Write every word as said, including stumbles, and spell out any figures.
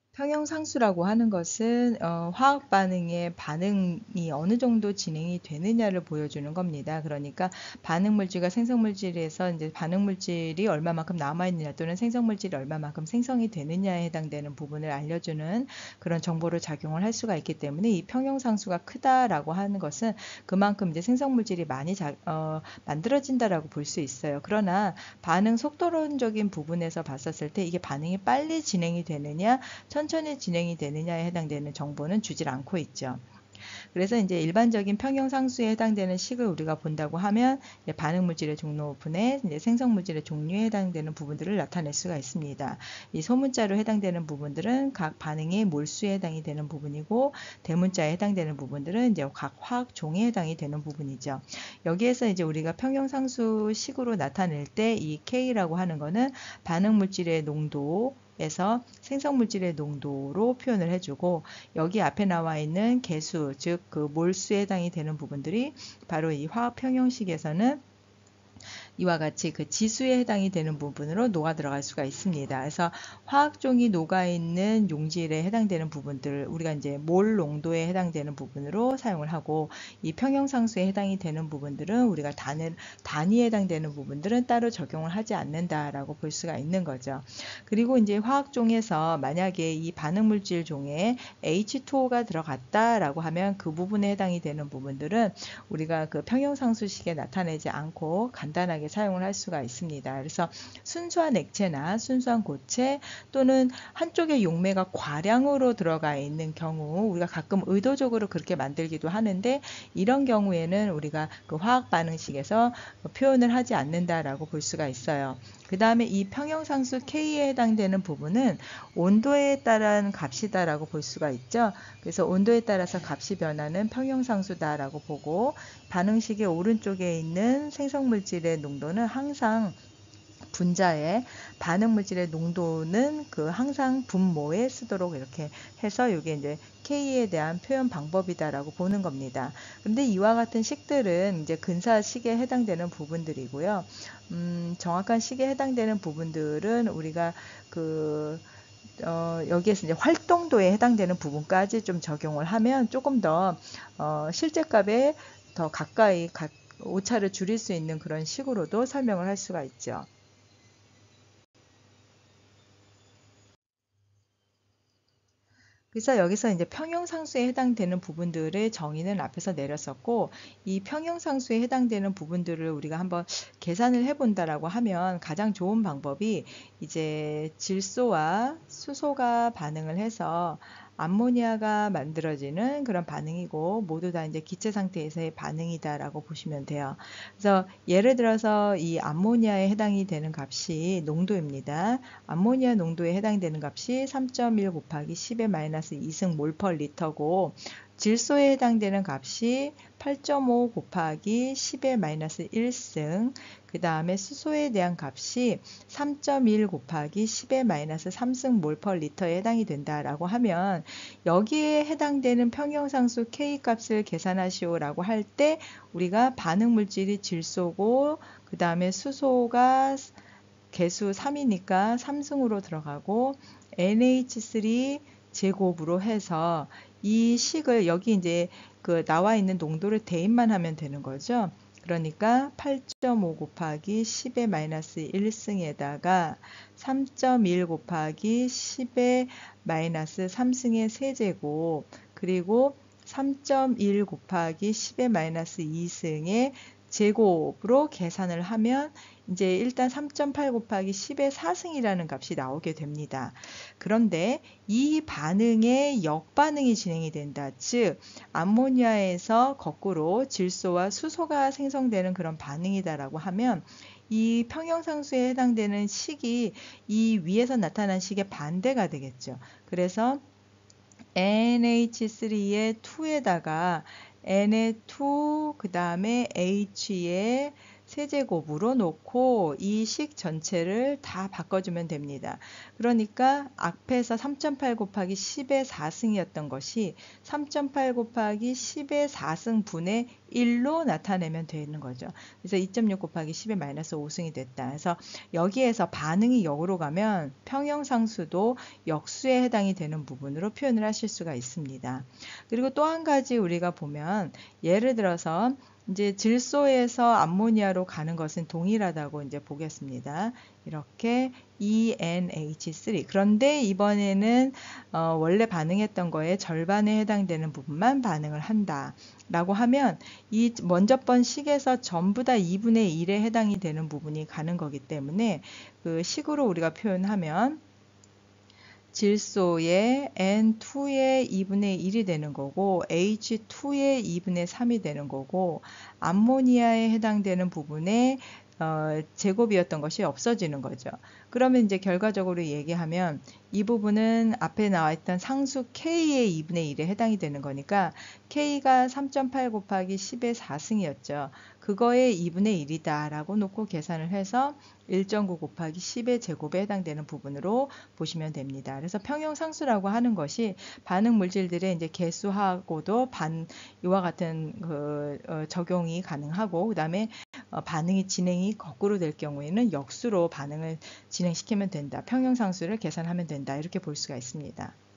평형상수라고 하는 것은 어, 화학 반응의 반응이 어느 정도 진행이 되느냐를 보여주는 겁니다. 그러니까 반응 물질과 생성 물질에서 이제 반응 물질이 얼마만큼 남아 있느냐 또는 생성 물질이 얼마만큼 생성이 되느냐에 해당되는 부분을 알려주는 그런 정보로 작용을 할 수가 있기 때문에 이 평형상수가 크다라고 하는 것은 그만큼 이제 생성 물질이 많이 자, 어, 만들어진다라고 볼 수 있어요. 그러나 반응 속도론적인 부분에서 봤었을 때 이게 반응이 빨리 진행이 되느냐 천천히 진행이 되느냐에 해당되는 정보는 주질 않고 있죠. 그래서 이제 일반적인 평형상수에 해당되는 식을 우리가 본다고 하면 반응 물질의 종로 분의 생성 물질의 종류에 해당되는 부분들을 나타낼 수가 있습니다. 이 소문자로 해당되는 부분들은 각 반응의 몰수에 해당이 되는 부분이고 대문자에 해당되는 부분들은 이제 각 화학 종에 해당이 되는 부분이죠. 여기에서 이제 우리가 평형상수 식으로 나타낼 때 이 K라고 하는 거는 반응 물질의 농도 에서 생성 물질의 농도로 표현을 해주고 여기 앞에 나와 있는 개수 즉 그 몰수에 해당이 되는 부분들이 바로 이 화학 평형식에서는 이와 같이 그 지수에 해당이 되는 부분으로 녹아 들어갈 수가 있습니다. 그래서 화학종이 녹아 있는 용질에 해당되는 부분들 우리가 이제 몰 농도에 해당되는 부분으로 사용을 하고 이 평형상수에 해당이 되는 부분들은 우리가 단, 단위에 해당되는 부분들은 따로 적용을 하지 않는다라고 볼 수가 있는 거죠. 그리고 이제 화학종에서 만약에 이 반응물질 종에 에이치 투 오가 들어갔다라고 하면 그 부분에 해당이 되는 부분들은 우리가 그 평형상수식에 나타내지 않고 간단하게 사용을 할 수가 있습니다. 그래서 순수한 액체나 순수한 고체 또는 한쪽의 용매가 과량으로 들어가 있는 경우 우리가 가끔 의도적으로 그렇게 만들기도 하는데 이런 경우에는 우리가 그 화학 반응식에서 표현을 하지 않는다라고 볼 수가 있어요. 그 다음에 이 평형상수 K에 해당되는 부분은 온도에 따른 값이다라고 볼 수가 있죠. 그래서 온도에 따라서 값이 변하는 평형상수다라고 보고 반응식의 오른쪽에 있는 생성물질의 농도는 항상 분자의 반응물질의 농도는 그 항상 분모에 쓰도록 이렇게 해서 이게 이제 K에 대한 표현 방법이다라고 보는 겁니다. 그런데 이와 같은 식들은 이제 근사식에 해당되는 부분들이고요. 음, 정확한 식에 해당되는 부분들은 우리가 그 어, 여기에서 이제 활동도에 해당되는 부분까지 좀 적용을 하면 조금 더 어, 실제값에 더 가까이 가, 오차를 줄일 수 있는 그런 식으로도 설명을 할 수가 있죠. 그래서 여기서 이제 평형상수에 해당되는 부분들의 정의는 앞에서 내렸었고 이 평형상수에 해당되는 부분들을 우리가 한번 계산을 해본다라고 하면 가장 좋은 방법이 이제 질소와 수소가 반응을 해서 암모니아가 만들어지는 그런 반응이고 모두 다 이제 기체 상태에서의 반응이다라고 보시면 돼요. 그래서 예를 들어서 이 암모니아에 해당이 되는 값이 농도입니다. 암모니아 농도에 해당되는 값이 삼 점 일 곱하기 십의 마이너스 이 승 몰 퍼 리터고 질소에 해당되는 값이 팔 점 오 곱하기 십의 마이너스 일 승 그 다음에 수소에 대한 값이 삼 점 일 곱하기 십의 마이너스 삼 승 몰 퍼 리터에 해당이 된다라고 하면 여기에 해당되는 평형상수 K 값을 계산하시오라고 할 때 우리가 반응 물질이 질소고 그 다음에 수소가 개수 삼이니까 삼 승으로 들어가고 엔 에이치 쓰리 제곱으로 해서 이 식을 여기 이제 그 나와 있는 농도를 대입만 하면 되는 거죠. 그러니까 팔 점 오 곱하기 십의 마이너스 일 승에다가 삼 점 일 곱하기 십의 마이너스 삼 승의 세제곱 그리고 삼 점 일 곱하기 십의 마이너스 이 승의 제곱으로 계산을 하면 이제 일단 삼 점 팔 곱하기 십의 사 승이라는 값이 나오게 됩니다. 그런데 이 반응에 역반응이 진행이 된다. 즉 암모니아에서 거꾸로 질소와 수소가 생성되는 그런 반응이다라고 하면 이 평형상수에 해당되는 식이 이 위에서 나타난 식의 반대가 되겠죠. 그래서 엔 에이치 쓰리의 이에다가 N의 이, 그 다음에 H의 세제곱으로 놓고 이 식 전체를 다 바꿔주면 됩니다. 그러니까 앞에서 삼 점 팔 곱하기 십의 사 승이었던 것이 삼 점 팔 곱하기 십의 사 승 분의 일로 나타내면 되는 거죠. 그래서 이 점 육 곱하기 십의 마이너스 오 승이 됐다. 그래서 여기에서 반응이 역으로 가면 평형상수도 역수에 해당이 되는 부분으로 표현을 하실 수가 있습니다. 그리고 또 한 가지 우리가 보면 예를 들어서 이제 질소에서 암모니아로 가는 것은 동일하다고 이제 보겠습니다. 이렇게 이 엔 에이치 쓰리. 그런데 이번에는 어 원래 반응했던 거에 절반에 해당되는 부분만 반응을 한다. 라고 하면 이 먼저 번 식에서 전부 다 이분의 일에 해당이 되는 부분이 가는 거기 때문에 그 식으로 우리가 표현하면 질소의 엔 투의 이분의 일이 되는 거고 에이치 투의 이분의 삼이 되는 거고 암모니아에 해당되는 부분에 어, 제곱이었던 것이 없어지는 거죠. 그러면 이제 결과적으로 얘기하면 이 부분은 앞에 나와 있던 상수 K의 이분의 일에 해당이 되는 거니까 K가 삼 점 팔 곱하기 십의 사 승이었죠. 그거의 이분의 일이다 라고 놓고 계산을 해서 일 점 구 곱하기 십의 제곱에 해당되는 부분으로 보시면 됩니다. 그래서 평형상수라고 하는 것이 반응 물질들의 이제 개수하고도 반 이와 같은 그 어, 적용이 가능하고 그다음에 어, 반응이 진행이 거꾸로 될 경우에는 역수로 반응을 진행시키면 된다. 평형상수를 계산하면 된다. 이렇게 볼 수가 있습니다.